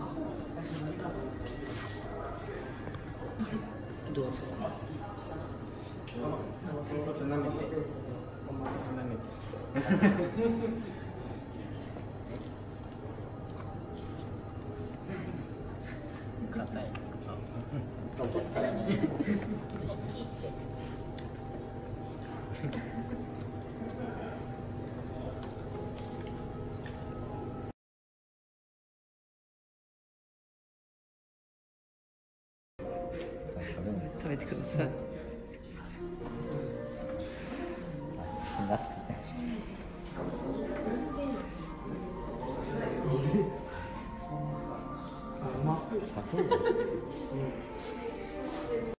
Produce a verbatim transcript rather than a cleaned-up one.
どうぞ。 おそなめて。おそなめて。硬い。落とすからね。 食べてください。 あ、うまそう。